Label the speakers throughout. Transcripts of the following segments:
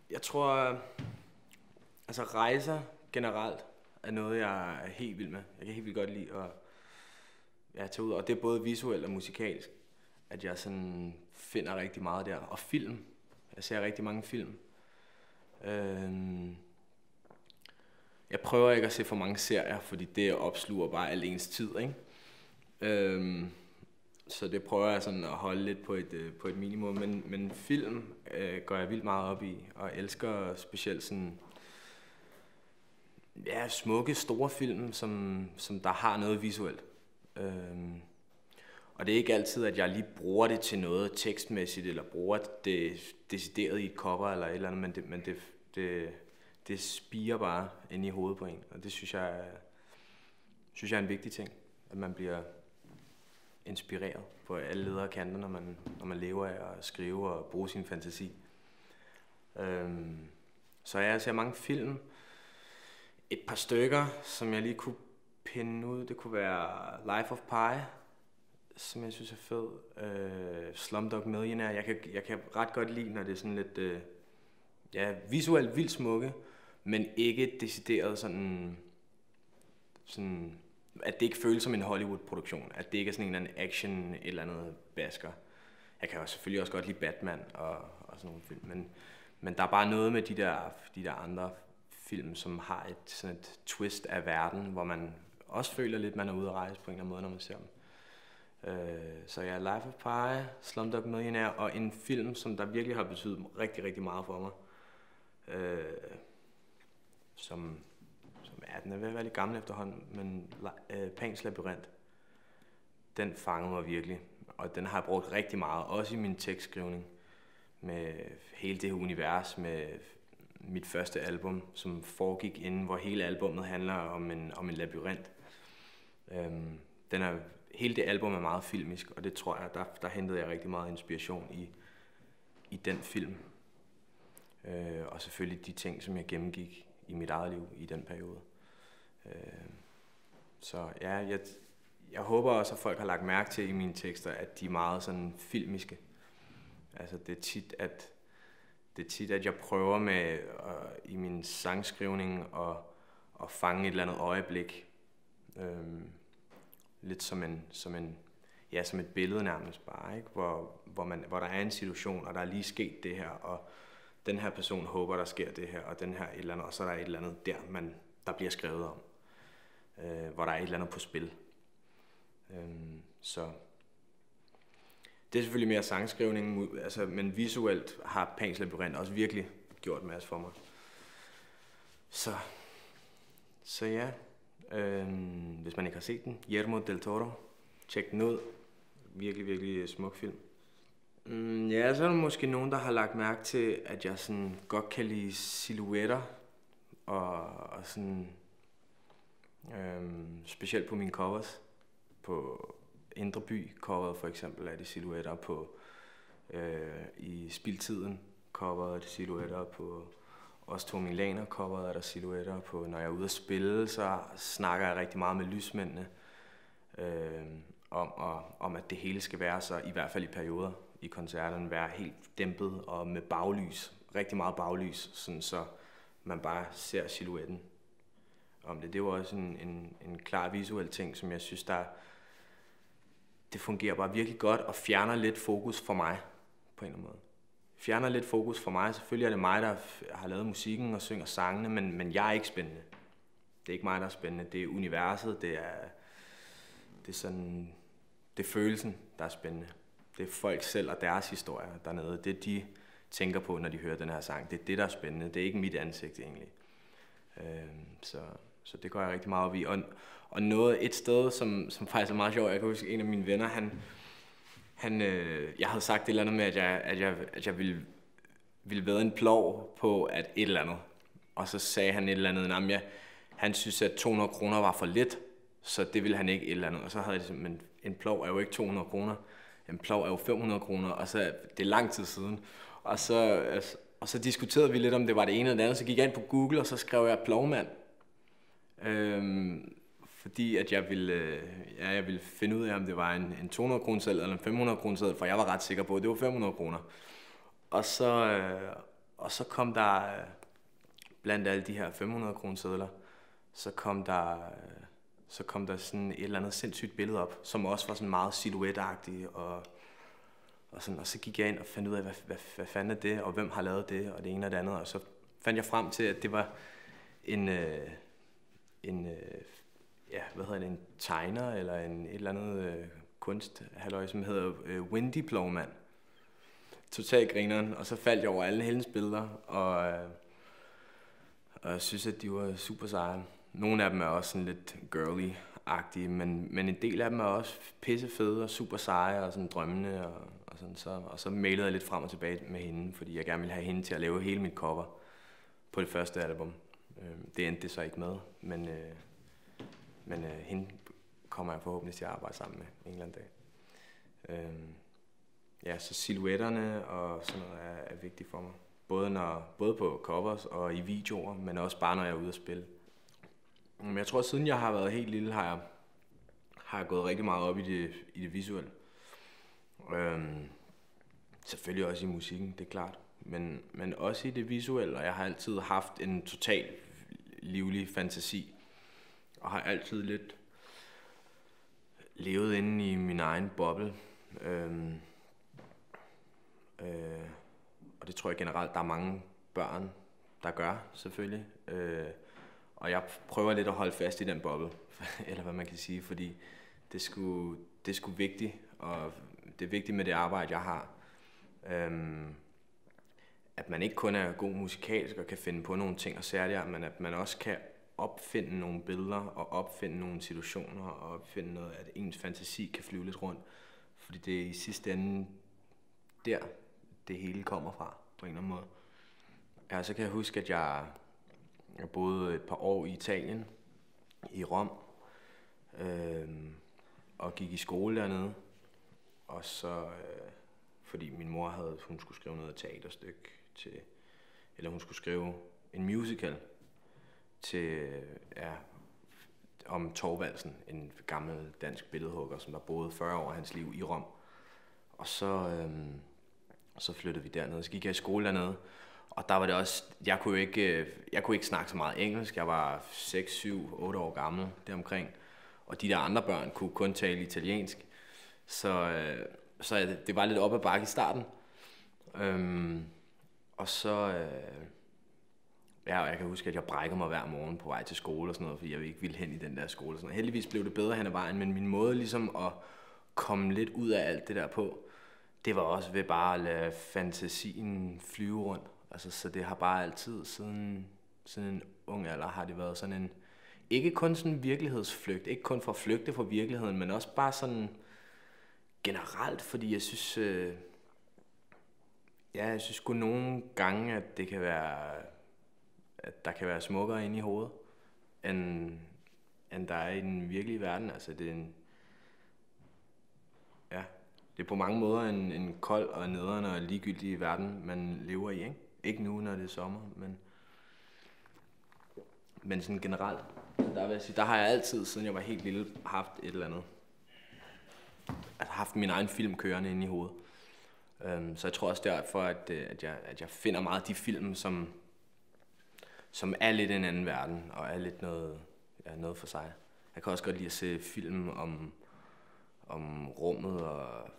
Speaker 1: Jeg tror, altså rejser generelt er noget, jeg er helt vild med. Jeg kan helt vildt godt lide at tage ud, og det er både visuelt og musikalsk, at jeg sådan finder rigtig meget der. Og film. Jeg ser rigtig mange film. Jeg prøver ikke at se for mange serier, fordi det opsluger bare al ens tid, ikke? Så det prøver jeg sådan at holde lidt på et minimum, men film går jeg vildt meget op i, og elsker specielt sådan, ja, smukke, store film, som der har noget visuelt. Og det er ikke altid, at jeg lige bruger det til noget tekstmæssigt, eller bruger det decideret i et cover eller et eller andet, men det spirer bare ind i hovedet på en, og det synes jeg er en vigtig ting, at man bliver inspireret på alle ledder og kanter, når man lever af at skrive og bruge sin fantasi. Så jeg ser mange film. Et par stykker, som jeg lige kunne pinde ud, det kunne være Life of Pi, som jeg synes er fed. Slumdog Millionaire. Jeg kan ret godt lide, når det er sådan lidt visuelt vildt smukke, men ikke decideret sådan at det ikke føles som en Hollywood-produktion, at det ikke er sådan en eller anden action, et eller andet basker. Jeg kan jo selvfølgelig også godt lide Batman og sådan nogle film, men der er bare noget med de der andre film, som har sådan et twist af verden, hvor man også føler lidt, man er ude at rejse på en eller anden måde, når man ser dem. Så ja, Life of Pi, Slumdog Millionaire, og en film, som der virkelig har betydet rigtig, rigtig meget for mig. Som den er ved at være lidt gammel efterhånden, men Pans Labyrint, den fangede mig virkelig, og den har jeg brugt rigtig meget, også i min tekstskrivning, med hele det her univers, med mit første album, som foregik inden, hvor hele albummet handler om en labyrint. Hele det album er meget filmisk, og det tror jeg, der hentede jeg rigtig meget inspiration i den film. Og selvfølgelig de ting, som jeg gennemgik i mit eget liv i den periode. Så ja, jeg håber også, at folk har lagt mærke til i mine tekster, at de er meget sådan filmiske. Altså det er tit, at jeg prøver med i min sangskrivning at fange et eller andet øjeblik. Lidt som et billede nærmest bare, ikke? Hvor der er en situation, og der er lige sket det her, og den her person håber, der sker det her, og den her et eller andet, og så er der et eller andet der bliver skrevet om, hvor der er et eller andet på spil. Så det er selvfølgelig mere sangskrivning, altså, men visuelt har Pans Labyrint også virkelig gjort en masse for mig. Så ja, hvis man ikke har set den, Guillermo del Toro, tjek den ud. Virkelig, virkelig smuk film. Ja, så er der måske nogen, der har lagt mærke til, at jeg sådan godt kan lide silhuetter, og sådan, specielt på mine covers. På Indre By coveret for eksempel er det silhuetter, på i Spildtiden coveret er det silhuetter, på Os To Milaner coveret er der silhuetter, på når jeg er ude at spille, så snakker jeg rigtig meget med lysmændene om at det hele skal være så, i hvert fald i perioder i koncerterne, være helt dæmpet og med baglys, rigtig meget baglys, sådan så man bare ser silhuetten om det. Det var også en klar visuel ting, som jeg synes, det fungerer bare virkelig godt og fjerner lidt fokus for mig på en eller anden måde. Fjerner lidt fokus for mig. Selvfølgelig er det mig, der har lavet musikken og synger sangene, men jeg er ikke spændende. Det er ikke mig, der er spændende. Det er universet, det er sådan, det er følelsen, der er spændende. Det er folk selv og deres historier dernede. Det de tænker på, når de hører den her sang. Det er det, der er spændende. Det er ikke mit ansigt egentlig. Så det går jeg rigtig meget op i. Og et sted, som faktisk er meget sjovt, jeg kan huske, en af mine venner, jeg havde sagt et eller andet med, at jeg ville vædde en plov på, at et eller andet. Og så sagde han et eller andet, han synes, at 200 kroner var for lidt, så det ville han ikke et eller andet. Og så havde jeg det, men en plov er jo ikke 200 kroner. En plov er jo 500 kroner, og så det er lang tid siden. Og så diskuterede vi lidt om det var det ene eller det andet, så gik jeg ind på Google, og så skrev jeg plovmand. Fordi at jeg ville finde ud af, om det var en 200 kroner eller en 500 kroner, for jeg var ret sikker på, at det var 500 kroner. Og Og så kom der, blandt alle de her 500 kronesedler, så kom der sådan et eller andet sindssygt billede op, som også var sådan meget silhouetagtigt, og så gik jeg ind og fandt ud af, hvad fanden er det, og hvem har lavet det, og det ene og det andet, og så fandt jeg frem til, at det var en tegner, eller et eller andet kunsthalløj, som hedder Windy Blowman. Totalt grineren, og så faldt jeg over alle hendes billeder, og jeg synes, at de var super seje. Nogle af dem er også sådan lidt girly-agtige, men en del af dem er også pissefede og super seje og sådan drømmende, og så mailede jeg lidt frem og tilbage med hende, fordi jeg gerne ville have hende til at lave hele mit cover på det første album. Det endte det så ikke med, men hende kommer jeg forhåbentlig til at arbejde sammen med en eller anden dag. Ja, så silhuetterne og sådan noget er vigtigt for mig. Både på covers og i videoer, men også bare når jeg er ude at spille. Men jeg tror, siden jeg har været helt lille, har jeg gået rigtig meget op i det visuelle. Selvfølgelig også i musikken, det er klart. Men også i det visuelle, og jeg har altid haft en total livlig fantasi. Og har altid lidt levet inde i min egen boble. Og det tror jeg generelt, der er mange børn, der gør, selvfølgelig. Og jeg prøver lidt at holde fast i den boble, eller hvad man kan sige, fordi det er sgu vigtigt, og det er vigtigt med det arbejde, jeg har. At man ikke kun er god musikalsk og kan finde på nogle ting og særligt, men at man også kan opfinde nogle billeder og opfinde nogle situationer og opfinde noget, at ens fantasi kan flyve lidt rundt. Fordi det er i sidste ende der, det hele kommer fra, på en eller anden måde. Ja, så kan jeg huske, at jeg boede et par år i Italien, i Rom, og gik i skole dernede. Og så, fordi min mor hun skulle skrive noget teaterstykke eller hun skulle skrive en musical om Thorvaldsen, en gammel dansk billedhugger, som der boede 40 år af hans liv i Rom. Og så flyttede vi derned, så gik jeg i skole dernede, og der var det også, jeg kunne ikke snakke så meget engelsk, jeg var 6, 7, 8 år gammel deromkring, og de der andre børn kunne kun tale italiensk, så det var lidt op ad bakke i starten, og så, jeg kan huske, at jeg brækkede mig hver morgen på vej til skole og sådan noget, fordi jeg ikke ville hen i den der skole og sådan noget. Heldigvis blev det bedre hen ad vejen, men min måde ligesom at komme lidt ud af alt det der på, det var også ved bare at lade fantasien flyve rundt. Altså, så det har bare altid, siden en ung alder, har det været sådan en, ikke kun sådan en virkelighedsflygt, ikke kun for at flygte fra virkeligheden, men også bare sådan generelt, fordi jeg synes, jeg synes sgu nogle gange, at det kan være, at der kan være smukkere inde i hovedet, end der er i den virkelige verden. Altså, det er på mange måder en kold og nederen og ligegyldig verden, man lever i, ikke? Ikke nu, når det er sommer, men sådan generelt. Der vil jeg sige, der har jeg altid, siden jeg var helt lille, haft et eller andet. Altså haft min egen film kørende inde i hovedet. Så jeg tror også derfor, at jeg finder meget de film, som er lidt en anden verden, og er lidt noget for sig. Jeg kan også godt lide at se film om rummet og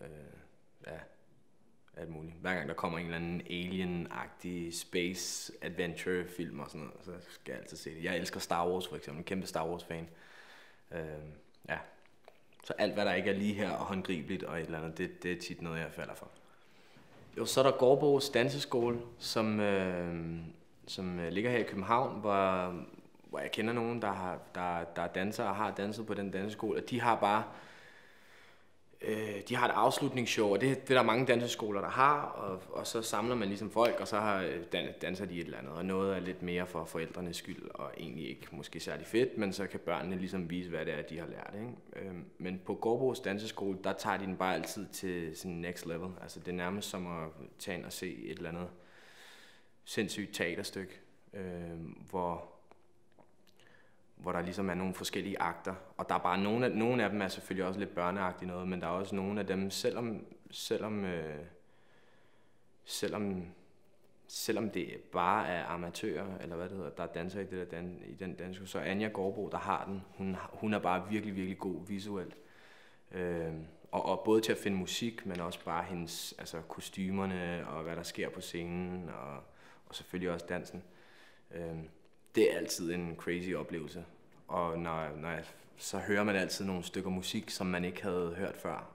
Speaker 1: alt muligt. Hver gang der kommer en eller anden alien-agtig space adventure film og sådan noget, så skal jeg altid se det. Jeg elsker Star Wars for eksempel, en kæmpe Star Wars fan. Så alt hvad der ikke er lige her og håndgribeligt og et eller andet, det er tit noget jeg falder for. Jo, så er der Gårdboes danseskole, som ligger her i København, hvor jeg kender nogen, der er dansere og har danset på den danseskole, og de har bare de har et afslutningsshow, og det er der mange danseskoler, der har, og så samler man ligesom folk, og så danser de et eller andet, og noget er lidt mere for forældrenes skyld, og egentlig ikke måske særlig fedt, men så kan børnene ligesom vise, hvad det er, de har lært, ikke? Men på Gårdboes danseskole, der tager de den bare altid til sådan next level, altså det er nærmest som at tage ind og se et eller andet sindssygt teaterstykke, hvor der ligesom er nogle forskellige akter, og der er bare nogle af dem er selvfølgelig også lidt børneagtige noget, men der er også nogle af dem, selvom selvom det bare er amatører, eller hvad det hedder, der danser i den dansk, så Anja Gårdbo, der har den, hun er bare virkelig, virkelig god visuelt. Og både til at finde musik, men også bare hendes, altså kostymerne, og hvad der sker på scenen, og selvfølgelig også dansen. Det er altid en crazy oplevelse. Og så hører man altid nogle stykker musik, som man ikke havde hørt før.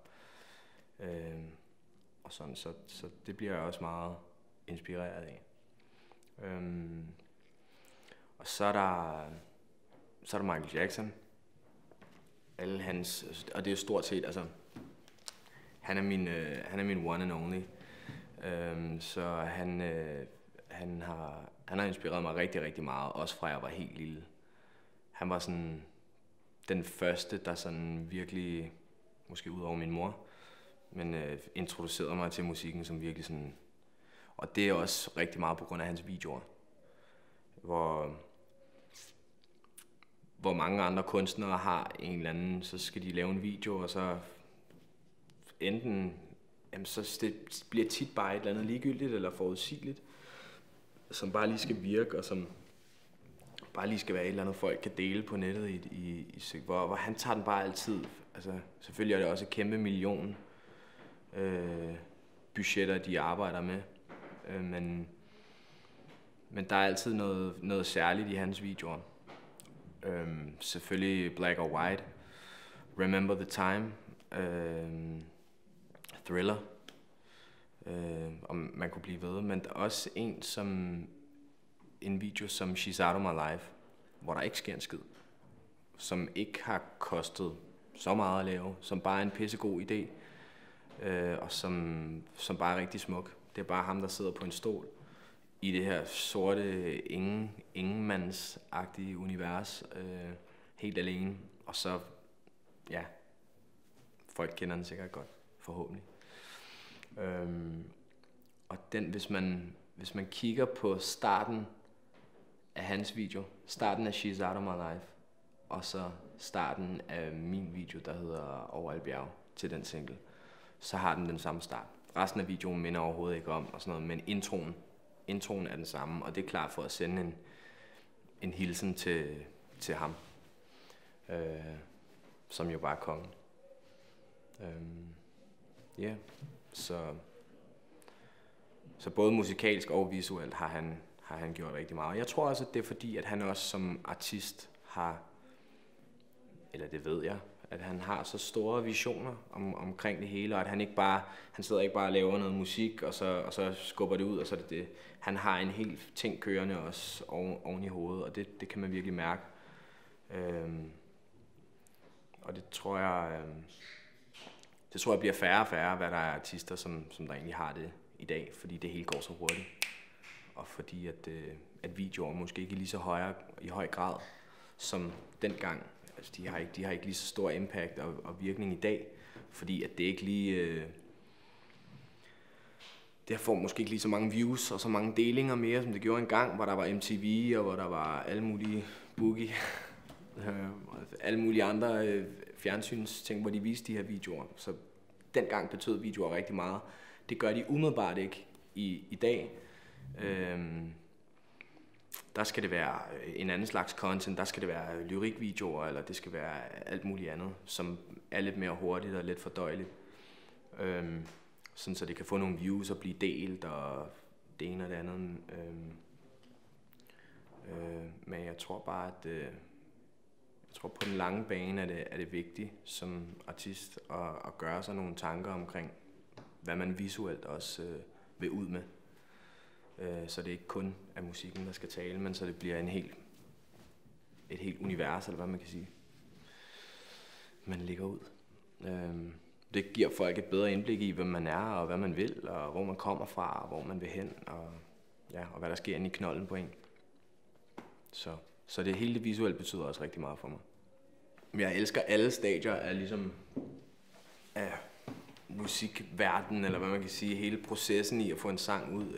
Speaker 1: Og sådan, så det bliver jeg også meget inspireret af. Og så er der Michael Jackson. Alle hans, og det er stort set, altså han er min one and only. Så han har inspireret mig rigtig, rigtig meget, også fra jeg var helt lille. Han var sådan den første, der sådan virkelig, måske ud over min mor, men introducerede mig til musikken som virkelig sådan. Og det er også rigtig meget på grund af hans videoer, hvor mange andre kunstnere har en eller anden, så skal de lave en video, og så enten, jamen så det bliver tit bare et eller andet ligegyldigt eller forudsigeligt, som bare lige skal virke, og som bare lige skal være et eller andet, folk kan dele på nettet, hvor han tager den bare altid. Altså, selvfølgelig er det også et kæmpe million budgetter, de arbejder med, men der er altid noget særligt i hans videoer. Selvfølgelig Black or White, Remember the Time, Thriller, om man kunne blive ved, men der er også en video som She's Out of My Life, hvor der ikke sker en skid, som ikke har kostet så meget at lave, som bare er en pissegod idé, og som bare er rigtig smuk. Det er bare ham, der sidder på en stol i det her sorte ingenmandsagtige univers, helt alene, og så, ja, folk kender den sikkert godt, forhåbentlig. Og den, hvis man kigger på starten af hans video, starten af She's Out of My Life, og så starten af min video, der hedder Over alle bjerge, til den single, så har den samme start. Resten af videoen minder overhovedet ikke om, og sådan noget, men introen er den samme, og det er klart for at sende en hilsen til ham, som jo bare er kongen. Yeah. Så både musikalsk og visuelt har han gjort rigtig meget. Jeg tror også, at det er fordi, at han også som artist har, eller det ved jeg, at han har så store visioner omkring det hele, og at han sidder ikke bare og laver noget musik, og så skubber det ud, og så er det. Han har en hel ting kørende også oven i hovedet, og det kan man virkelig mærke. Og det tror jeg bliver færre og færre, hvad der er artister, som der egentlig har det i dag, fordi det hele går så hurtigt. Og fordi at videoer måske ikke er lige så i høj grad som dengang. Altså, de har ikke lige så stor impact og virkning i dag, fordi at det ikke lige det får måske ikke lige så mange views og så mange delinger mere, som det gjorde engang, hvor der var MTV og hvor der var alle mulige boogie alle mulige andre fjernsynsting, hvor de viste de her videoer. Så dengang betød videoer rigtig meget. Det gør de umiddelbart ikke i dag. Der skal det være en anden slags content, der skal det være lyrikvideoer, eller det skal være alt muligt andet, som er lidt mere hurtigt og lidt fordøjeligt. Sådan så det kan få nogle views og blive delt, og det ene og det andet. Men jeg tror bare, at på den lange bane er det vigtigt som artist at gøre sig nogle tanker omkring, hvad man visuelt også vil ud med. Så det ikke kun er musikken, der skal tale, men så det bliver et helt univers, eller hvad man kan sige, man lægger ud. Det giver folk et bedre indblik i, hvem man er, og hvad man vil, og hvor man kommer fra, og hvor man vil hen, og hvad der sker inde i knolden på en. Så det hele det visuelle betyder også rigtig meget for mig. Jeg elsker alle stadier af musikverdenen, eller hvad man kan sige, hele processen i at få en sang ud.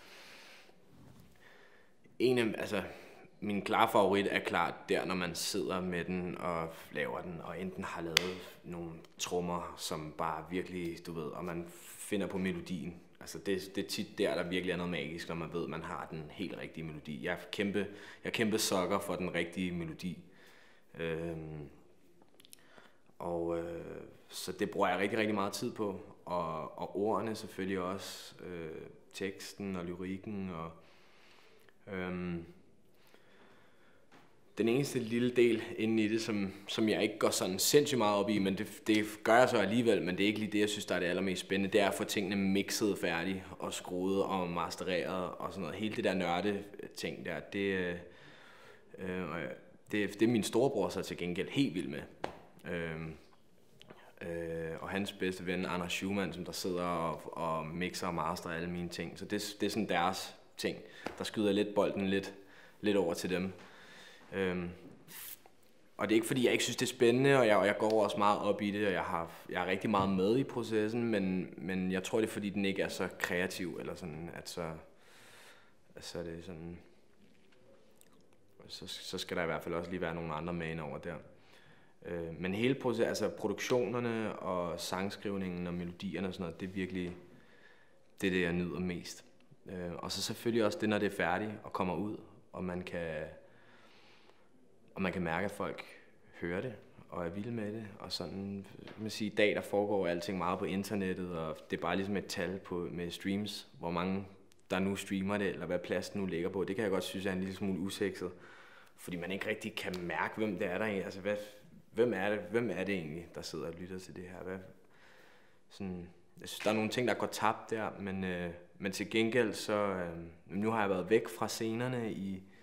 Speaker 1: Min klare favorit er klart der, når man sidder med den og laver den, og enten har lavet nogle trommer, som bare virkelig, du ved, og man finder på melodien Altså det er tit der virkelig er noget magisk, når man ved, at man har den helt rigtige melodi. Jeg er kæmpe sukker for den rigtige melodi. Så det bruger jeg rigtig, rigtig meget tid på. Og ordene selvfølgelig også. Teksten og lyrikken. Den eneste lille del inde i det, som jeg ikke går sådan sindssygt meget op i, men det gør jeg så alligevel, men det er ikke lige det, jeg synes, der er det allermest spændende. Det er at få tingene mixet færdigt og skruet og mastereret og sådan noget. Hele det der nørde ting der, det er min storebror så til gengæld helt vild med. Og hans bedste ven, Anders Schumann, som der sidder og mixer og masterer alle mine ting. Så det er sådan deres ting. Der skyder lidt bolden lidt over til dem. Og det er ikke fordi jeg ikke synes det er spændende, og jeg går også meget op i det, og jeg er rigtig meget med i processen, men jeg tror det er fordi den ikke er så kreativ, eller sådan, at så er det sådan, så skal der i hvert fald også lige være nogle andre med ind over der. Men hele processen, altså produktionerne og sangskrivningen og melodierne og sådan noget, det er virkelig det jeg nyder mest. Og så selvfølgelig også det, når det er færdigt og kommer ud, og man kan mærke, at folk hører det og er vilde med det. Og sådan, man siger, i dag der foregår alting meget på internettet, og det er bare ligesom et tal med streams, hvor mange der nu streamer det, eller hvad plads nu ligger på. Det kan jeg godt synes er en lille smule usekset, fordi man ikke rigtig kan mærke, hvem det er der egentlig. Altså, hvem er det egentlig, der sidder og lytter til det her? Jeg synes, der er nogle ting, der går tabt der, men til gengæld så, nu har jeg været væk fra scenerne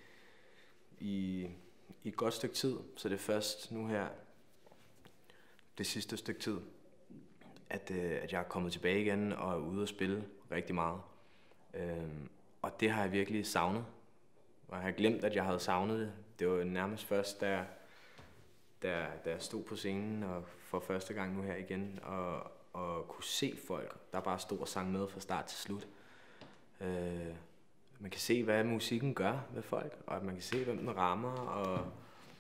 Speaker 1: i et godt stykke tid, så det er først nu her, det sidste stykke tid, at jeg er kommet tilbage igen og er ude at spille rigtig meget. Og det har jeg virkelig savnet. Og jeg har glemt, at jeg havde savnet det. Det var nærmest først, da jeg stod på scenen og for første gang nu her igen, og kunne se folk, der bare stod og sang med fra start til slut. Man kan se, hvad musikken gør ved folk, og man kan se, hvem den rammer, og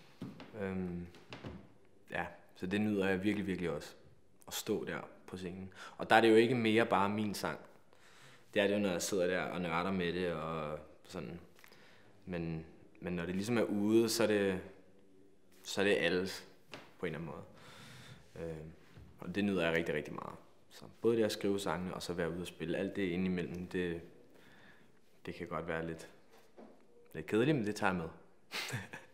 Speaker 1: så det nyder jeg virkelig, virkelig også, at stå der på scenen. Og der er det jo ikke mere bare min sang. Det er det jo, når jeg sidder der og nørder med det, og sådan. Men når det ligesom er ude, så er det alles, på en eller anden måde. Og det nyder jeg rigtig, rigtig meget. Så både det at skrive sangene, og så være ude og spille, alt det indimellem, det kan godt være lidt kedeligt, men det tager jeg med.